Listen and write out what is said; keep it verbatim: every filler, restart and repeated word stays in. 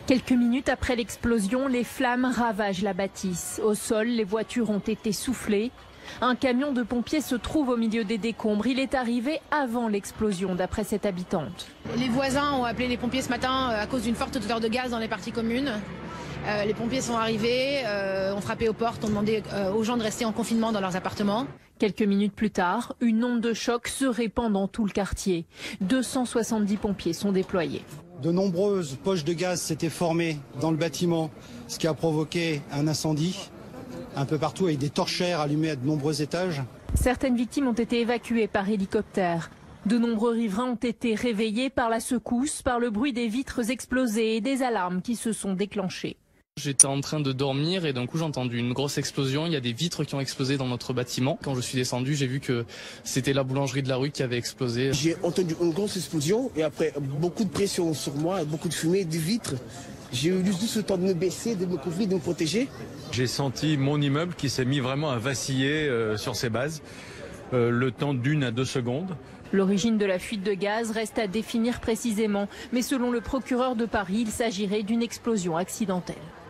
Quelques minutes après l'explosion, les flammes ravagent la bâtisse. Au sol, les voitures ont été soufflées. Un camion de pompiers se trouve au milieu des décombres. Il est arrivé avant l'explosion, d'après cette habitante. Les voisins ont appelé les pompiers ce matin à cause d'une forte odeur de gaz dans les parties communes. Euh, les pompiers sont arrivés, euh, ont frappé aux portes, ont demandé euh, aux gens de rester en confinement dans leurs appartements. Quelques minutes plus tard, une onde de choc se répand dans tout le quartier. deux cent soixante-dix pompiers sont déployés. De nombreuses poches de gaz s'étaient formées dans le bâtiment, ce qui a provoqué un incendie un peu partout avec des torchères allumées à de nombreux étages. Certaines victimes ont été évacuées par hélicoptère. De nombreux riverains ont été réveillés par la secousse, par le bruit des vitres explosées et des alarmes qui se sont déclenchées. J'étais en train de dormir et d'un coup j'ai entendu une grosse explosion. Il y a des vitres qui ont explosé dans notre bâtiment. Quand je suis descendu, j'ai vu que c'était la boulangerie de la rue qui avait explosé. J'ai entendu une grosse explosion et après beaucoup de pression sur moi, beaucoup de fumée, des vitres. J'ai eu juste le temps de me baisser, de me couvrir, de me protéger. J'ai senti mon immeuble qui s'est mis vraiment à vaciller euh, sur ses bases, euh, le temps d'une à deux secondes. L'origine de la fuite de gaz reste à définir précisément, mais selon le procureur de Paris, il s'agirait d'une explosion accidentelle.